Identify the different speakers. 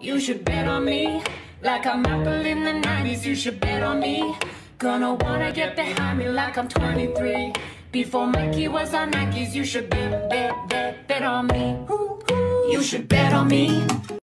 Speaker 1: You should bet on me. Like I'm Apple in the 90s, you should bet on me. Gonna wanna get behind me like I'm 23. Before Mikey was on Nikes, you should bet on me. You should bet on me.